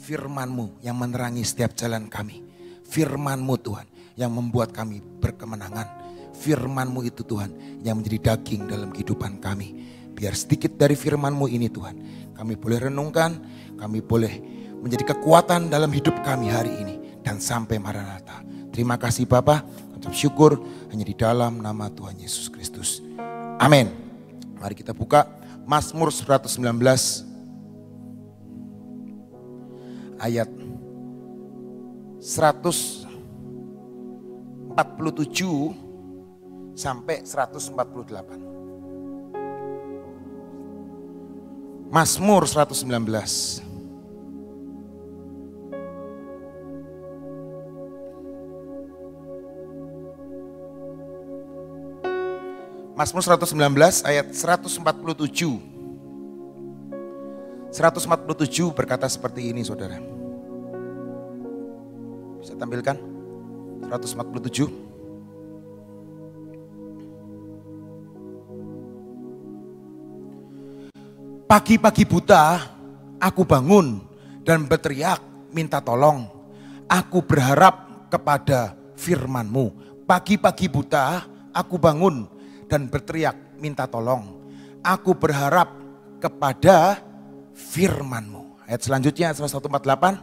Firman-Mu yang menerangi setiap jalan kami. Firman-Mu Tuhan yang membuat kami berkemenangan. Firman-Mu itu Tuhan yang menjadi daging dalam kehidupan kami. Biar sedikit dari firman-Mu ini Tuhan, kami boleh renungkan, kami boleh menjadi kekuatan dalam hidup kami hari ini. Dan sampai Maranatha. Terima kasih Bapa, ucap syukur hanya di dalam nama Tuhan Yesus Kristus. Amin. Mari kita buka Mazmur 119 ayat 147 sampai 148. Mazmur 119. Mazmur 119 ayat 147. 147 berkata seperti ini saudara. Bisa tampilkan? 147. Pagi-pagi buta aku bangun dan berteriak minta tolong. Aku berharap kepada firman-Mu. Pagi-pagi buta aku bangun dan berteriak minta tolong. Aku berharap kepada firman-Mu. Ayat selanjutnya 148.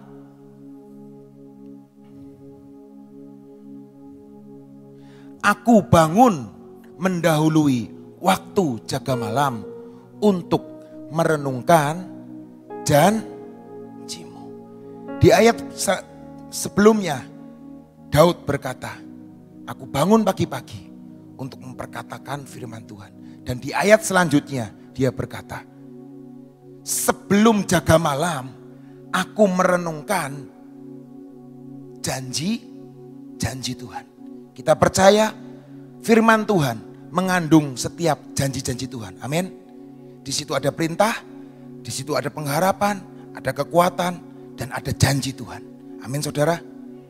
Aku bangun mendahului waktu jaga malam untuk merenungkan janji-Mu. Di ayat sebelumnya Daud berkata, aku bangun pagi-pagi untuk memperkatakan firman Tuhan. Dan di ayat selanjutnya dia berkata, sebelum jaga malam aku merenungkan janji Tuhan. Kita percaya firman Tuhan mengandung setiap janji-janji Tuhan. Amin. Di situ ada perintah, di situ ada pengharapan, ada kekuatan, dan ada janji Tuhan. Amin saudara.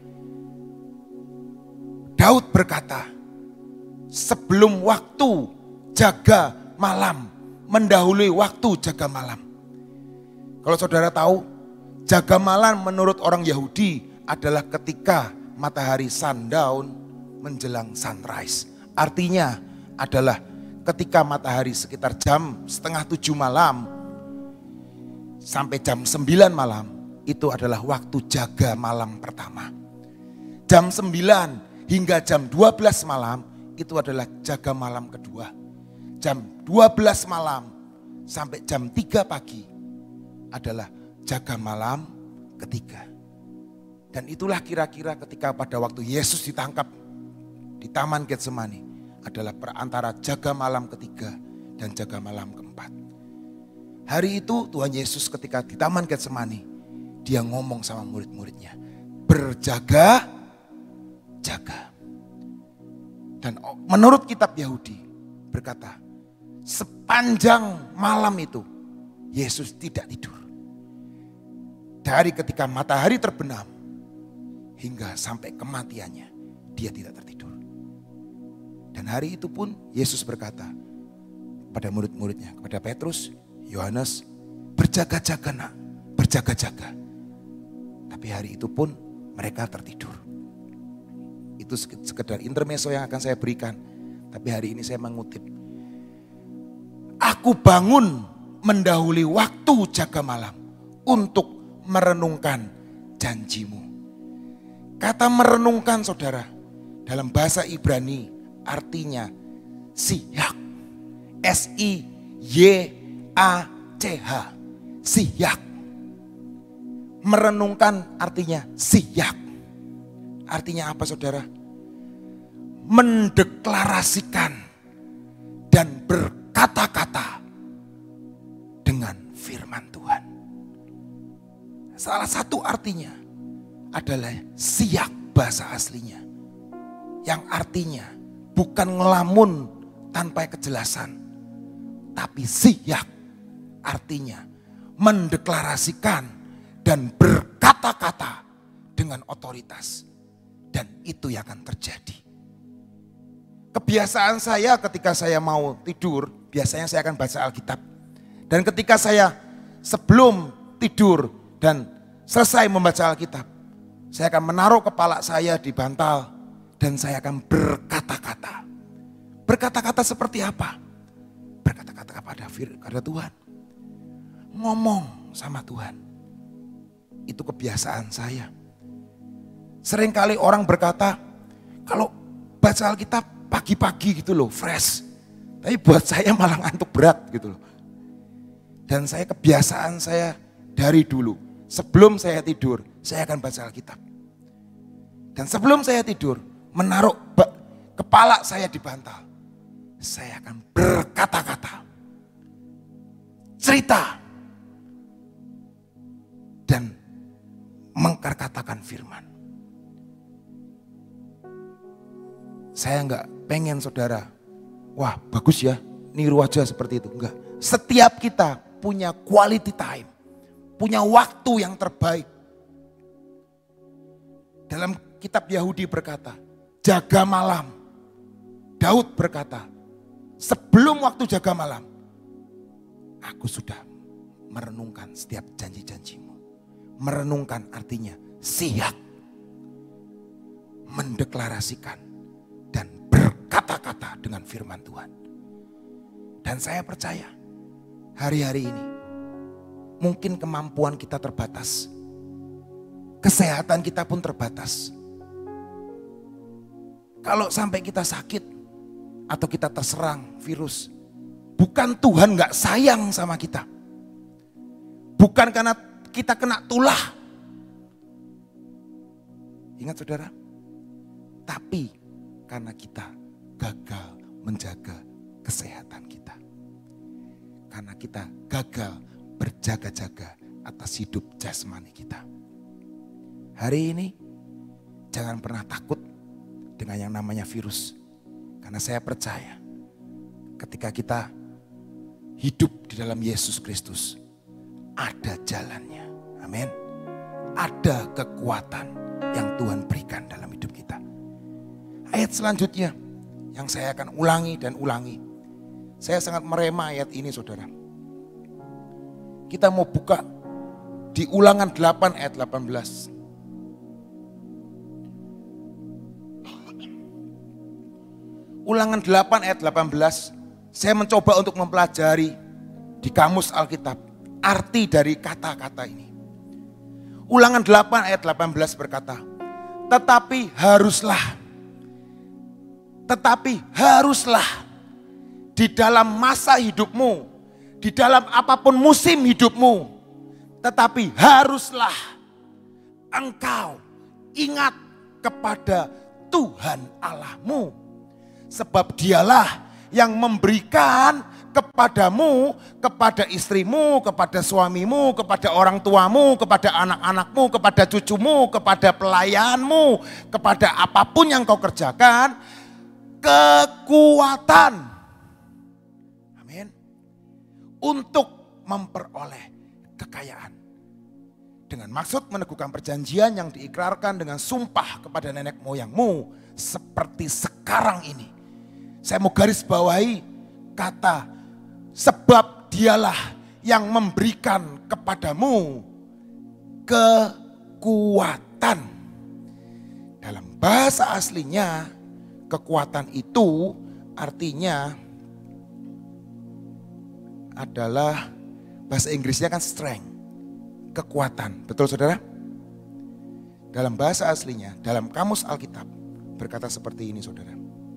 Daud berkata, sebelum waktu jaga malam, mendahului waktu jaga malam. Kalau saudara tahu, jaga malam menurut orang Yahudi adalah ketika matahari sundown menjelang sunrise. Artinya adalah ketika matahari sekitar jam 6:30 malam sampai jam 9 malam, itu adalah waktu jaga malam pertama. Jam 9 hingga jam 12 malam itu adalah jaga malam kedua. Jam 12 malam sampai jam 3 pagi adalah jaga malam ketiga. Dan itulah kira-kira ketika pada waktu Yesus ditangkap di Taman Getsemani adalah perantara jaga malam ketiga dan jaga malam keempat. Hari itu Tuhan Yesus ketika di Taman Getsemani, dia ngomong sama murid-muridnya, berjaga-jaga. Dan menurut kitab Yahudi berkata, sepanjang malam itu Yesus tidak tidur. Dari ketika matahari terbenam hingga sampai kematiannya, dia tidak tertidur. Dan hari itu pun Yesus berkata pada murid-muridnya, kepada Petrus, Yohanes, berjaga-jaga nak, berjaga-jaga. Tapi hari itu pun mereka tertidur. Itu sekedar intermezzo yang akan saya berikan. Tapi hari ini saya mengutip. Aku bangun mendahului waktu jaga malam untuk merenungkan janji-Mu. Kata merenungkan saudara, dalam bahasa Ibrani artinya siyak. S-I-Y-A-C-H. Siyak. Merenungkan artinya siyak. Artinya apa saudara? Mendeklarasikan dan berkata-kata dengan firman Tuhan. Salah satu artinya adalah siyak bahasa aslinya. Yang artinya bukan ngelamun tanpa kejelasan. Tapi siyak artinya mendeklarasikan dan berkata-kata dengan otoritas. Dan itu yang akan terjadi. Kebiasaan saya ketika saya mau tidur, biasanya saya akan baca Alkitab. Dan ketika saya sebelum tidur dan selesai membaca Alkitab, saya akan menaruh kepala saya di bantal dan saya akan berkata-kata. Berkata-kata seperti apa? Berkata-kata kepada Tuhan. Ngomong sama Tuhan. Itu kebiasaan saya. Seringkali orang berkata, kalau baca Alkitab pagi-pagi gitu loh, fresh. Tapi buat saya malah ngantuk berat gitu loh. Dan kebiasaan saya dari dulu, sebelum saya tidur, saya akan baca Alkitab. Dan sebelum saya tidur, menaruh kepala saya di bantal, saya akan berkata-kata, cerita, dan mengkatakan firman. Saya enggak pengen saudara, wah bagus ya, niru aja seperti itu. Enggak. Setiap kita punya quality time, punya waktu yang terbaik. Dalam kitab Yahudi berkata, jaga malam. Daud berkata, sebelum waktu jaga malam, aku sudah merenungkan setiap janji-janjimu. Merenungkan artinya siap, mendeklarasikan, dan berkata-kata dengan firman Tuhan. Dan saya percaya hari-hari ini mungkin kemampuan kita terbatas. Kesehatan kita pun terbatas. Kalau sampai kita sakit atau kita terserang virus, bukan Tuhan gak sayang sama kita. Bukan karena kita kena tulah. Ingat saudara, tapi karena kita gagal menjaga kesehatan kita. Karena kita gagal berjaga-jaga atas hidup jasmani kita. Hari ini jangan pernah takut dengan yang namanya virus. Karena saya percaya ketika kita hidup di dalam Yesus Kristus, ada jalannya. Amin. Ada kekuatan yang Tuhan berikan dalam hidup kita. Ayat selanjutnya yang saya akan ulangi dan ulangi. Saya sangat merema ayat ini saudara. Kita mau buka di Ulangan 8 ayat 18. Ulangan 8 ayat 18. Saya mencoba untuk mempelajari di kamus Alkitab arti dari kata-kata ini. Ulangan 8 ayat 18 berkata, tetapi haruslah di dalam masa hidupmu, di dalam apapun musim hidupmu, tetapi haruslah engkau ingat kepada Tuhan Allahmu. Sebab dialah yang memberikan kepadamu, kepada istrimu, kepada suamimu, kepada orang tuamu, kepada anak-anakmu, kepada cucumu, kepada pelayanmu, kepada apapun yang kau kerjakan, kekuatan. Amin. Untuk memperoleh kekayaan. Dengan maksud meneguhkan perjanjian yang diikrarkan dengan sumpah kepada nenek moyangmu seperti sekarang ini. Saya mau garis bawahi kata sebab dialah yang memberikan kepadamu kekuatan. Dalam bahasa aslinya kekuatan itu artinya adalah bahasa Inggrisnya kan strength, kekuatan. Betul saudara? Dalam bahasa aslinya, dalam kamus Alkitab berkata seperti ini saudara.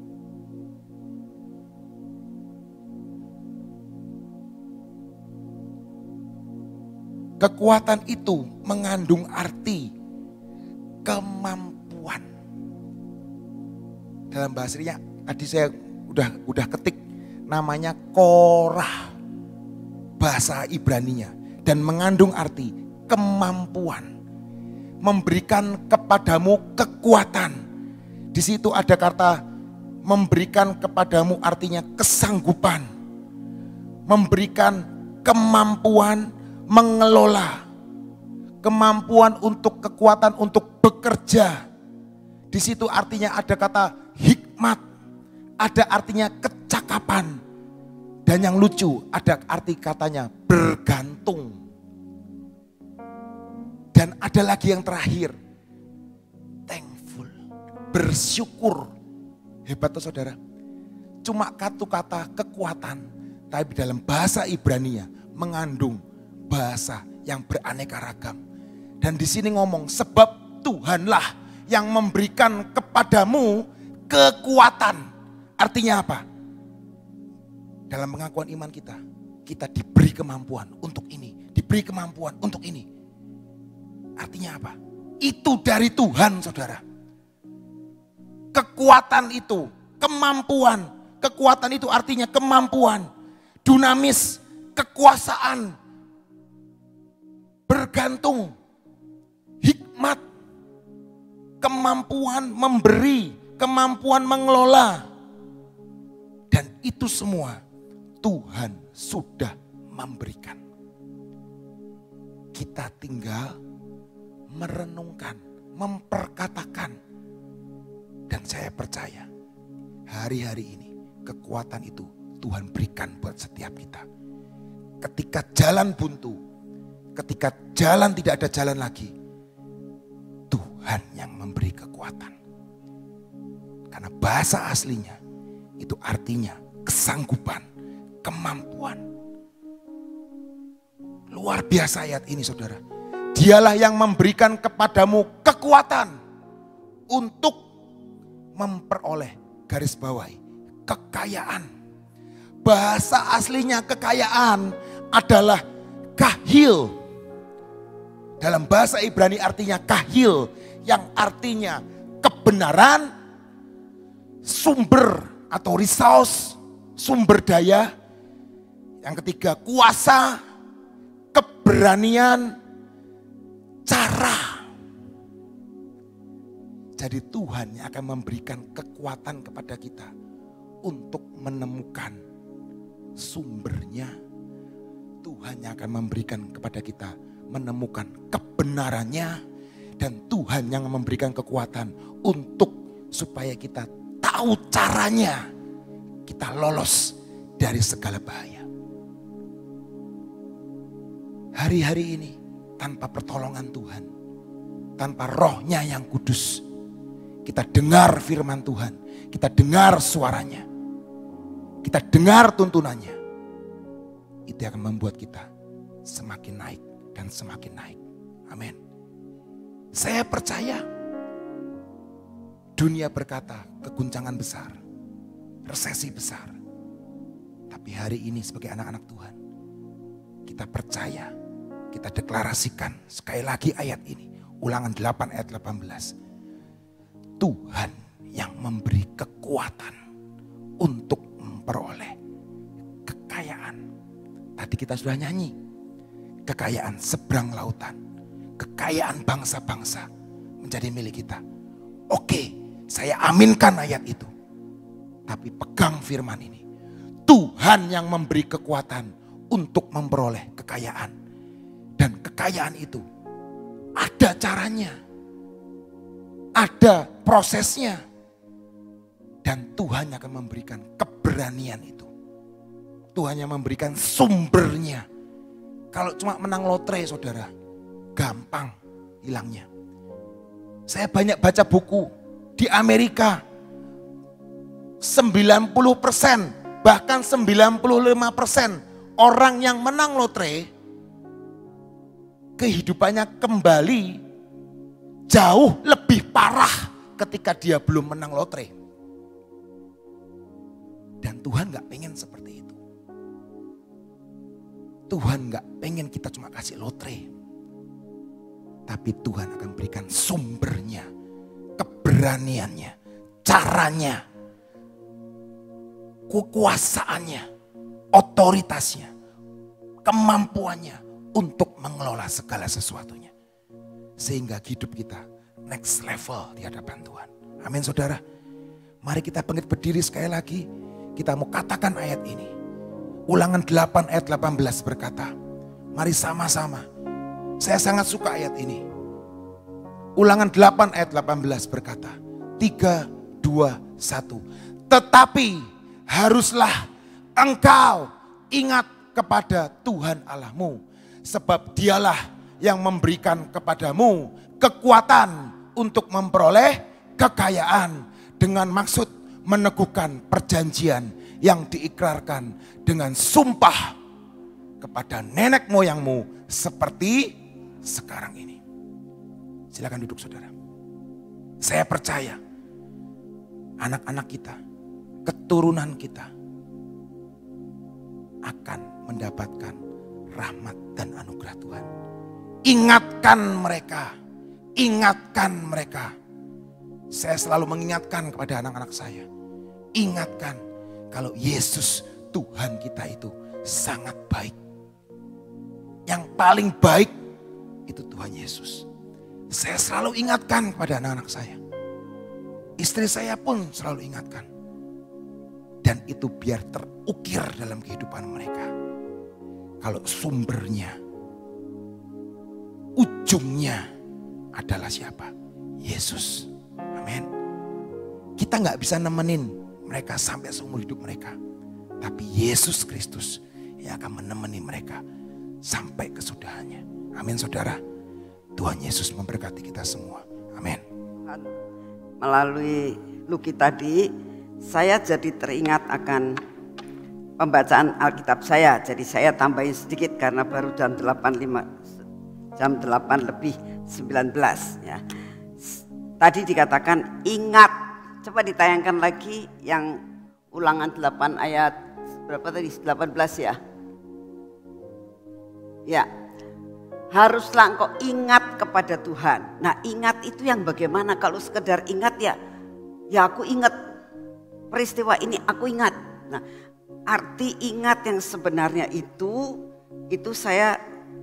Kekuatan itu mengandung arti kemampuan. Dalam bahasanya tadi saya udah ketik namanya Korah, bahasa Ibraninya, dan mengandung arti kemampuan, memberikan kepadamu kekuatan. Di situ ada kata memberikan kepadamu artinya kesanggupan, memberikan kemampuan mengelola, kemampuan untuk kekuatan untuk bekerja. Di situ artinya ada kata hikmat, ada artinya kecakapan, dan yang lucu ada arti katanya bergantung. Dan ada lagi yang terakhir. Thankful. Bersyukur. Hebat tuh saudara. Cuma satu kata kekuatan. Tapi dalam bahasa Ibrania mengandung bahasa yang beraneka ragam. Dan di sini ngomong sebab Tuhanlah yang memberikan kepadamu kekuatan. Artinya apa? Dalam pengakuan iman kita, kita diberi kemampuan untuk ini. Diberi kemampuan untuk ini. Artinya apa? Itu dari Tuhan saudara. Kekuatan itu, kemampuan. Kekuatan itu artinya kemampuan. Dunamis, kekuasaan. Bergantung. Hikmat. Kemampuan memberi. Kemampuan mengelola. Dan itu semua Tuhan sudah memberikan. Kita tinggal merenungkan, memperkatakan. Dan saya percaya hari-hari ini kekuatan itu Tuhan berikan buat setiap kita. Ketika jalan buntu, ketika jalan tidak ada jalan lagi, Tuhan yang memberi kekuatan. Karena bahasa aslinya itu artinya kesanggupan, kemampuan. Luar biasa ayat ini saudara. Dialah yang memberikan kepadamu kekuatan untuk memperoleh, garis bawahi, kekayaan. Bahasa aslinya kekayaan adalah kahil. Dalam bahasa Ibrani artinya kahil, yang artinya kebenaran, sumber atau resource, sumber daya. Yang ketiga kuasa, keberanian, cara. Jadi Tuhan yang akan memberikan kekuatan kepada kita untuk menemukan sumbernya. Tuhan yang akan memberikan kepada kita menemukan kebenarannya. Dan Tuhan yang memberikan kekuatan untuk supaya kita tahu caranya. Kita lolos dari segala bahaya. Hari-hari ini tanpa pertolongan Tuhan, tanpa rohnya yang kudus, kita dengar firman Tuhan, kita dengar suaranya, kita dengar tuntunannya. Itu akan membuat kita semakin naik dan semakin naik. Amin. Saya percaya dunia berkata keguncangan besar, resesi besar. Tapi hari ini sebagai anak-anak Tuhan, kita percaya, kita deklarasikan sekali lagi ayat ini. Ulangan 8 ayat 18. Tuhan yang memberi kekuatan untuk memperoleh kekayaan. Tadi kita sudah nyanyi. Kekayaan seberang lautan. Kekayaan bangsa-bangsa menjadi milik kita. Oke, saya aminkan ayat itu. Tapi pegang firman ini. Tuhan yang memberi kekuatan untuk memperoleh kekayaan. Dan kekayaan itu ada caranya. Ada prosesnya. Dan Tuhan akan memberikan keberanian itu. Tuhan yang memberikan sumbernya. Kalau cuma menang lotre saudara, gampang hilangnya. Saya banyak baca buku di Amerika. 90% bahkan 95% orang yang menang lotre kehidupannya kembali jauh lebih parah ketika dia belum menang lotre. Dan Tuhan gak pengen seperti itu. Tuhan gak pengen kita cuma kasih lotre. Tapi Tuhan akan berikan sumbernya, keberaniannya, caranya, kekuasaannya, otoritasnya, kemampuannya untuk mengelola segala sesuatunya. Sehingga hidup kita next level di hadapan Tuhan. Amin saudara. Mari kita bangkit berdiri sekali lagi. Kita mau katakan ayat ini. Ulangan 8 ayat 18 berkata. Mari sama-sama. Saya sangat suka ayat ini. Ulangan 8 ayat 18 berkata. 3, 2, 1. Tetapi haruslah engkau ingat kepada Tuhan Allahmu. Sebab dialah yang memberikan kepadamu kekuatan untuk memperoleh kekayaan dengan maksud meneguhkan perjanjian yang diikrarkan dengan sumpah kepada nenek moyangmu seperti sekarang ini. Silakan duduk saudara. Saya percaya anak-anak kita, keturunan kita akan mendapatkan rahmat dan anugerah Tuhan. Ingatkan mereka, ingatkan mereka. Saya selalu mengingatkan kepada anak-anak saya. Ingatkan kalau Yesus Tuhan kita itu sangat baik. Yang paling baik itu Tuhan Yesus. Saya selalu ingatkan kepada anak-anak saya. Istri saya pun selalu ingatkan. Dan itu biar terukir dalam kehidupan mereka. Kalau sumbernya, ujungnya adalah siapa? Yesus. Amin. Kita gak bisa nemenin mereka sampai seumur hidup mereka. Tapi Yesus Kristus yang akan menemani mereka sampai kesudahannya. Amin saudara. Tuhan Yesus memberkati kita semua. Amin. Melalui Luki tadi, saya jadi teringat akan pembacaan Alkitab saya. Jadi saya tambahin sedikit karena baru jam 8 lebih 19 ya. Tadi dikatakan ingat. Coba ditayangkan lagi yang Ulangan 8 ayat berapa tadi? 18 ya. Ya. Haruslah engkau ingat kepada Tuhan. Nah, ingat itu yang bagaimana? Kalau sekedar ingat ya aku ingat peristiwa ini, aku ingat. Nah, arti ingat yang sebenarnya itu saya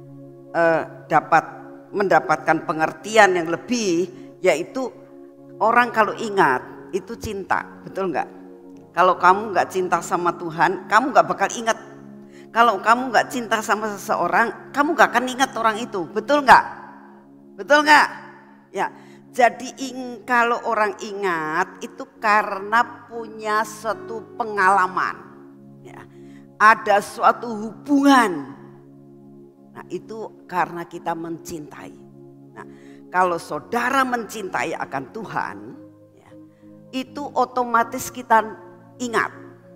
mendapatkan pengertian yang lebih, yaitu orang kalau ingat itu cinta, betul nggak? Kalau kamu nggak cinta sama Tuhan, kamu nggak bakal ingat. Kalau kamu nggak cinta sama seseorang, kamu nggak akan ingat orang itu, betul nggak? Betul nggak? Ya, jadi kalau orang ingat itu karena punya suatu pengalaman, ya, ada suatu hubungan. Nah, itu karena kita mencintai. Nah, kalau saudara mencintai akan Tuhan, ya, itu otomatis kita ingat,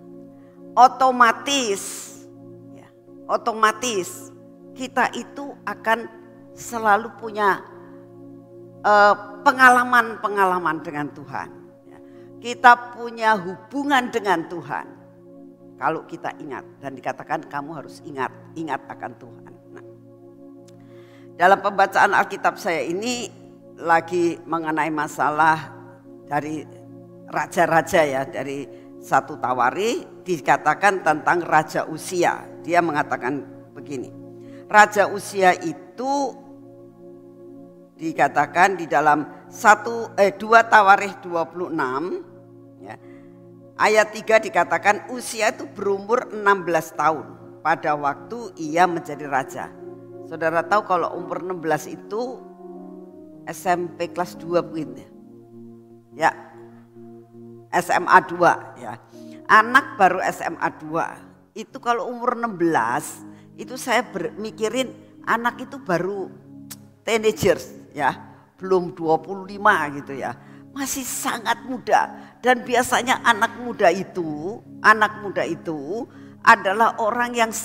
otomatis kita itu akan selalu punya pengalaman-pengalaman dengan Tuhan. Kita punya hubungan dengan Tuhan. Kalau kita ingat, dan dikatakan kamu harus ingat akan Tuhan. Nah, dalam pembacaan Alkitab saya ini lagi mengenai masalah dari raja-raja ya, dari 1 Tawari dikatakan tentang Raja Uzia. Dia mengatakan begini, Raja Uzia itu dikatakan di dalam 2 Tawarikh 26 ya, ayat 3 dikatakan Uzia itu berumur 16 tahun pada waktu ia menjadi raja. Saudara tahu kalau umur 16 itu SMP kelas 2 mungkin ya. SMA 2 ya. Anak baru SMA 2 itu kalau umur 16 itu saya mikirin anak itu baru teenagers ya, belum 25 gitu ya, masih sangat muda. Dan biasanya anak muda itu adalah orang yang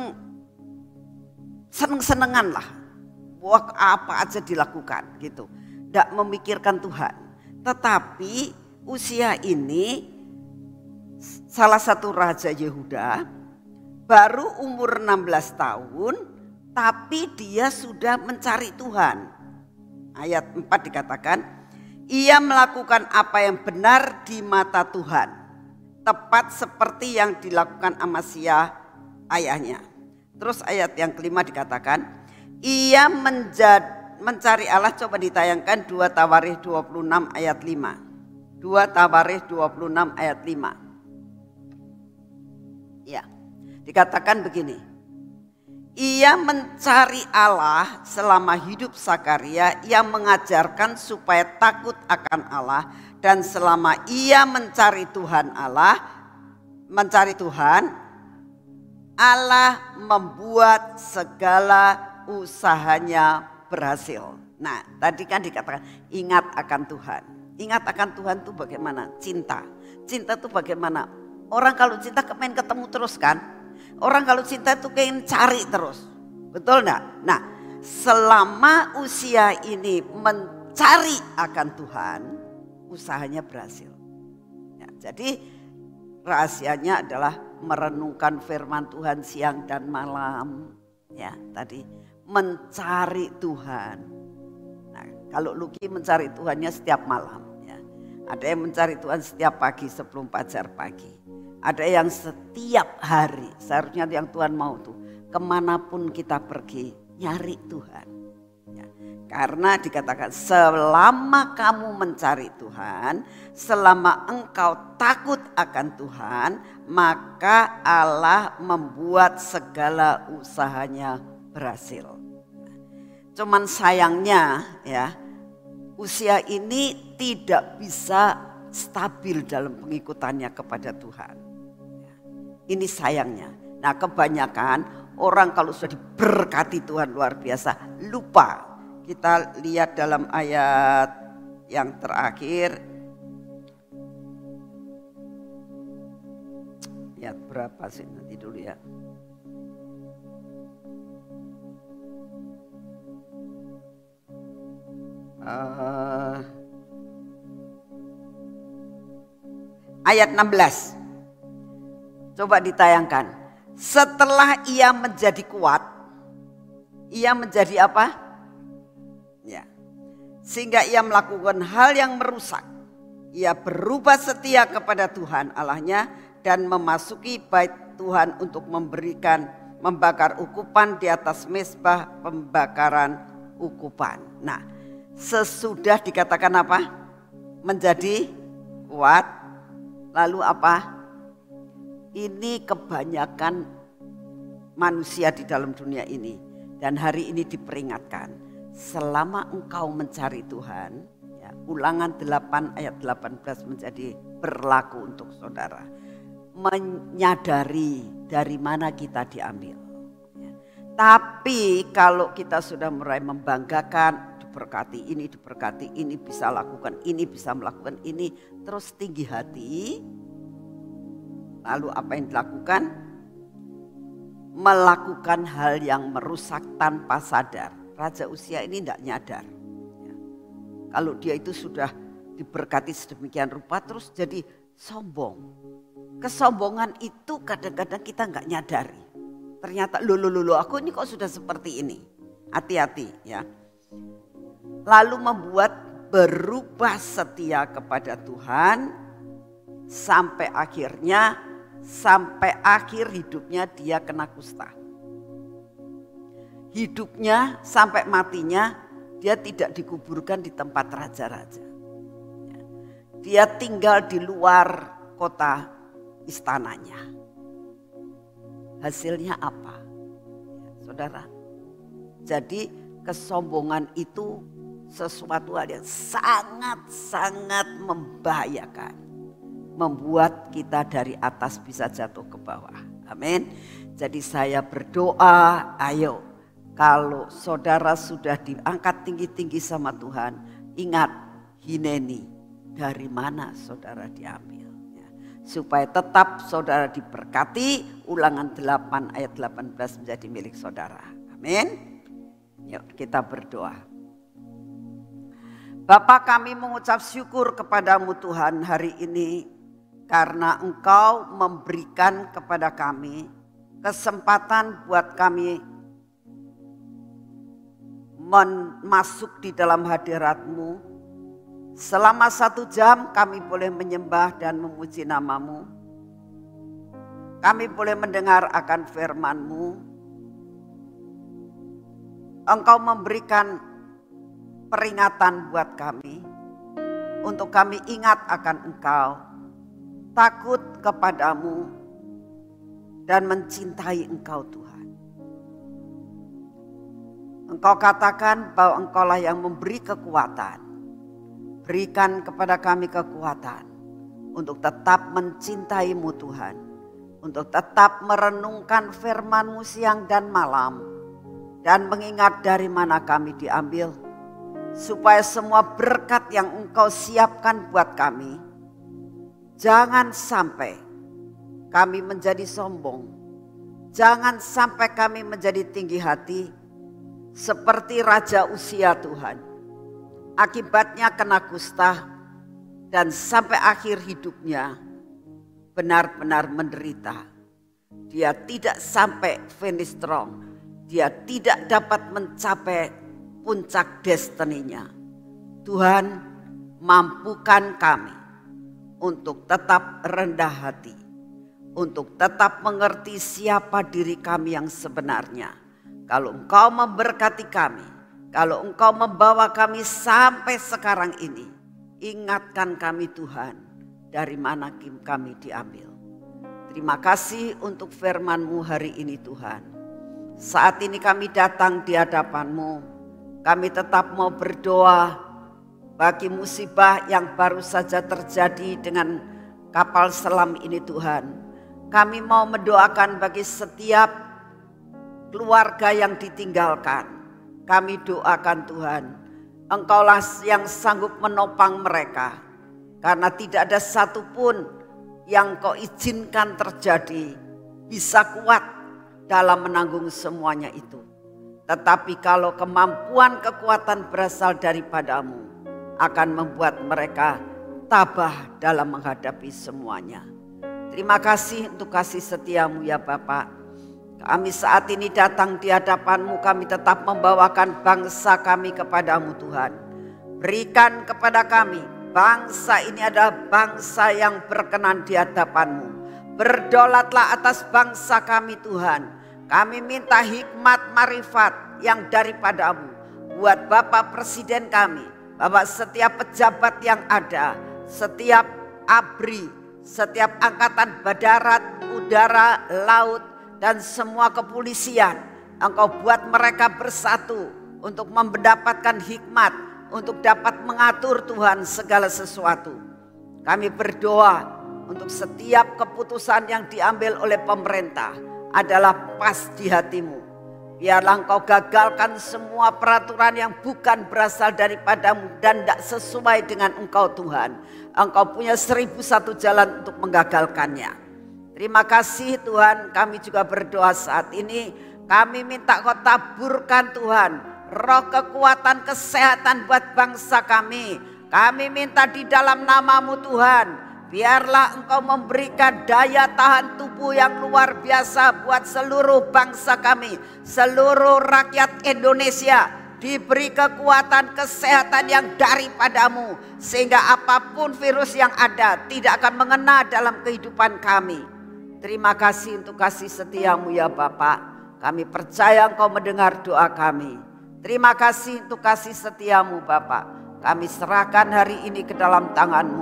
seneng-senengan lah, wah apa aja dilakukan gitu, tidak memikirkan Tuhan. Tetapi Uzia ini salah satu raja Yehuda, baru umur 16 tahun, tapi dia sudah mencari Tuhan. Ayat 4 dikatakan, ia melakukan apa yang benar di mata Tuhan, tepat seperti yang dilakukan Amasya ayahnya. Terus ayat yang kelima dikatakan, ia mencari Allah. Coba ditayangkan 2 Tawarikh 26 ayat 5. 2 Tawarikh 26 ayat 5. Ya. Dikatakan begini, ia mencari Allah selama hidup Zakaria, ia mengajarkan supaya takut akan Allah, dan selama ia mencari Tuhan Allah membuat segala usahanya berhasil. Nah, tadi kan dikatakan ingat akan Tuhan. Ingat akan Tuhan itu bagaimana? Cinta. Cinta itu bagaimana? Orang kalau cinta pengen ketemu terus kan? Orang kalau cinta itu pengen cari terus. Betul enggak? Nah, selama usia ini mencari akan Tuhan, usahanya berhasil. Ya, jadi rahasianya adalah merenungkan firman Tuhan siang dan malam. Ya, tadi mencari Tuhan. Nah, kalau Luki mencari Tuhannya setiap malam. Ya. Ada yang mencari Tuhan setiap pagi sebelum fajar pagi. Ada yang setiap hari. Seharusnya yang Tuhan mau tuh kemanapun kita pergi nyari Tuhan. Ya. Karena dikatakan selama kamu mencari Tuhan, selama engkau takut akan Tuhan, maka Allah membuat segala usahanya berhasil. Cuman sayangnya ya, usia ini tidak bisa stabil dalam pengikutannya kepada Tuhan. Ini sayangnya. Nah, kebanyakan orang kalau sudah diberkati Tuhan luar biasa lupa. Kita lihat dalam ayat yang terakhir. Ayat berapa sih nanti dulu ya. Ayat 16. Coba ditayangkan. Setelah ia menjadi kuat, ia menjadi apa? Ya. Sehingga ia melakukan hal yang merusak. Ia berubah setia kepada Tuhan Allahnya dan memasuki bait Tuhan untuk membakar ukupan di atas mezbah pembakaran ukupan. Nah, sesudah dikatakan apa? Menjadi kuat. Lalu apa? Ini kebanyakan manusia di dalam dunia ini. Dan hari ini diperingatkan. Selama engkau mencari Tuhan. Ya, Ulangan 8 ayat 18 menjadi berlaku untuk saudara. Menyadari dari mana kita diambil. Ya. Tapi kalau kita sudah mulai membanggakan. Diberkati, ini bisa lakukan, ini bisa melakukan ini. Terus tinggi hati. Lalu apa yang dilakukan? Melakukan hal yang merusak tanpa sadar. Raja usia ini tidak nyadar. Ya. Kalau dia itu sudah diberkati sedemikian rupa terus jadi sombong. Kesombongan itu kadang-kadang kita nggak nyadari. Ternyata loh aku ini kok sudah seperti ini. Hati-hati ya. Lalu membuat berubah setia kepada Tuhan sampai akhir hidupnya dia kena kusta. Hidupnya sampai matinya dia tidak dikuburkan di tempat raja-raja. Dia tinggal di luar kota istananya. Hasilnya apa? Saudara, jadi kesombongan itu sesuatu hal yang sangat-sangat membahayakan. Membuat kita dari atas bisa jatuh ke bawah. Amin. Jadi saya berdoa, ayo kalau saudara sudah diangkat tinggi-tinggi sama Tuhan, ingat hineni dari mana saudara diambil. Ya. Supaya tetap saudara diberkati, Ulangan 8 ayat 18 menjadi milik saudara. Amin. Yuk kita berdoa. Bapa, kami mengucap syukur kepadamu Tuhan hari ini. Karena Engkau memberikan kepada kami kesempatan buat kami masuk di dalam hadirat-Mu. Selama 1 jam kami boleh menyembah dan memuji nama-Mu. Kami boleh mendengar akan firman-Mu. Engkau memberikan peringatan buat kami. Untuk kami ingat akan Engkau. Takut kepadamu dan mencintai Engkau Tuhan. Engkau katakan bahwa Engkaulah yang memberi kekuatan. Berikan kepada kami kekuatan untuk tetap mencintai-Mu Tuhan. Untuk tetap merenungkan firman-Mu siang dan malam. dan mengingat dari mana kami diambil, supaya semua berkat yang Engkau siapkan buat kami, jangan sampai kami menjadi sombong, jangan sampai kami menjadi tinggi hati seperti Raja Uzia Tuhan. Akibatnya kena kusta dan sampai akhir hidupnya benar-benar menderita. Dia tidak sampai finish strong. Dia tidak dapat mencapai puncak destininya. Tuhan, mampukan kami untuk tetap rendah hati, untuk tetap mengerti siapa diri kami yang sebenarnya. Kalau Engkau memberkati kami, kalau Engkau membawa kami sampai sekarang ini, ingatkan kami Tuhan, dari mana kami diambil. Terima kasih untuk firman-Mu hari ini Tuhan. Saat ini kami datang di hadapan-Mu, kami tetap mau berdoa bagi musibah yang baru saja terjadi dengan kapal selam ini Tuhan. Kami mau mendoakan bagi setiap keluarga yang ditinggalkan. Kami doakan Tuhan, Engkaulah yang sanggup menopang mereka. Karena tidak ada satupun yang Kau izinkan terjadi bisa kuat dalam menanggung semuanya itu. Tetapi kalau kemampuan kekuatan berasal daripada-Mu, akan membuat mereka tabah dalam menghadapi semuanya. Terima kasih untuk kasih setia-Mu ya Bapak. Kami saat ini datang di hadapan-Mu, kami tetap membawakan bangsa kami kepada-Mu Tuhan. Berikan kepada kami, bangsa ini adalah bangsa yang berkenan di hadapan-Mu. Berdaulatlah atas bangsa kami Tuhan. Kami minta hikmat marifat yang daripada-Mu. Buat Bapak Presiden kami, Bapak setiap pejabat yang ada, setiap ABRI, setiap angkatan darat, udara, laut, dan semua kepolisian, Engkau buat mereka bersatu untuk mendapatkan hikmat, untuk dapat mengatur Tuhan segala sesuatu. Kami berdoa untuk setiap keputusan yang diambil oleh pemerintah adalah pas di hati-Mu. Biarlah Engkau gagalkan semua peraturan yang bukan berasal daripada-Mu dan tidak sesuai dengan Engkau Tuhan. Engkau punya 1001 jalan untuk menggagalkannya. Terima kasih Tuhan, kami juga berdoa saat ini. Kami minta Kau taburkan Tuhan roh kekuatan kesehatan buat bangsa kami. Kami minta di dalam nama-Mu Tuhan, biarlah Engkau memberikan daya tahan tubuh yang luar biasa buat seluruh bangsa kami. Seluruh rakyat Indonesia diberi kekuatan kesehatan yang daripada-Mu, sehingga apapun virus yang ada tidak akan mengena dalam kehidupan kami. Terima kasih untuk kasih setia-Mu ya Bapak. Kami percaya Engkau mendengar doa kami. Terima kasih untuk kasih setia-Mu Bapak. Kami serahkan hari ini ke dalam tangan-Mu.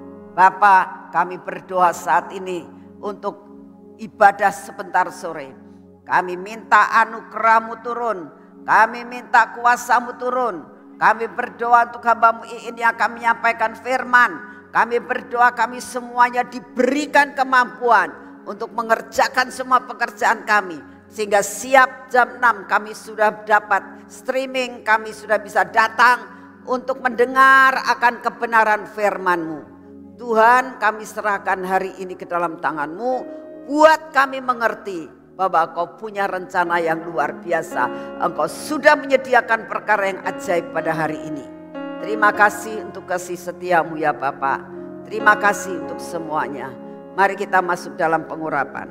Bapak, kami berdoa saat ini untuk ibadah sebentar sore. Kami minta anugerah-Mu turun. Kami minta kuasa-Mu turun. Kami berdoa untuk hamba-Mu Iin yang akan menyampaikan firman. Kami berdoa kami semuanya diberikan kemampuan untuk mengerjakan semua pekerjaan kami. Sehingga siap jam 6 kami sudah dapat streaming, kami sudah bisa datang untuk mendengar akan kebenaran firman-Mu. Tuhan, kami serahkan hari ini ke dalam tangan-Mu. Buat kami mengerti bahwa Engkau punya rencana yang luar biasa. Engkau sudah menyediakan perkara yang ajaib pada hari ini. Terima kasih untuk kasih setia-Mu ya Bapak. Terima kasih untuk semuanya. Mari kita masuk dalam pengurapan.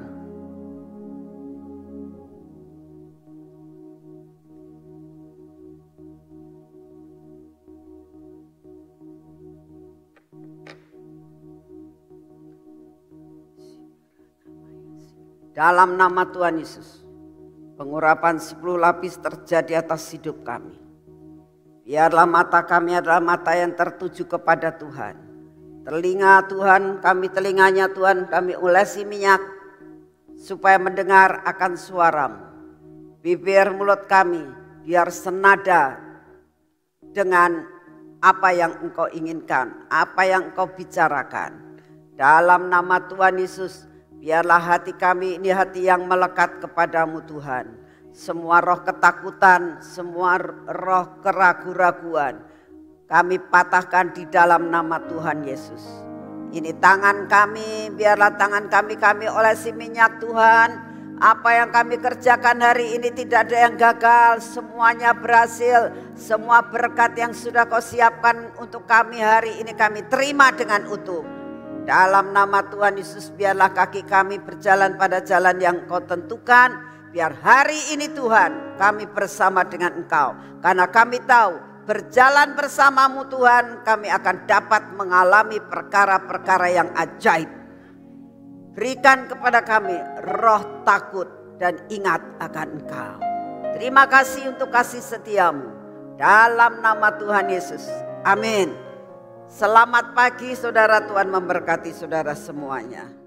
Dalam nama Tuhan Yesus, pengurapan 10 lapis terjadi atas hidup kami. Biarlah mata kami adalah mata yang tertuju kepada Tuhan. Telinga Tuhan, kami telinganya Tuhan, kami ulesi minyak supaya mendengar akan suara-Mu. Bibir mulut kami biar senada dengan apa yang Engkau inginkan, apa yang Engkau bicarakan. Dalam nama Tuhan Yesus, biarlah hati kami ini hati yang melekat kepadamu Tuhan. semua roh ketakutan, semua roh keraguan-raguan, kami patahkan di dalam nama Tuhan Yesus. Ini tangan kami, biarlah tangan kami olesi minyak Tuhan. Apa yang kami kerjakan hari ini tidak ada yang gagal, semuanya berhasil. Semua berkat yang sudah Kau siapkan untuk kami hari ini kami terima dengan utuh. Dalam nama Tuhan Yesus, biarlah kaki kami berjalan pada jalan yang Kau tentukan. Biar hari ini Tuhan kami bersama dengan Engkau. Karena kami tahu berjalan bersama-Mu Tuhan, kami akan dapat mengalami perkara-perkara yang ajaib. Berikan kepada kami roh takut dan ingat akan Engkau. Terima kasih untuk kasih setia-Mu. Dalam nama Tuhan Yesus. Amin. Selamat pagi saudara, Tuhan memberkati saudara semuanya.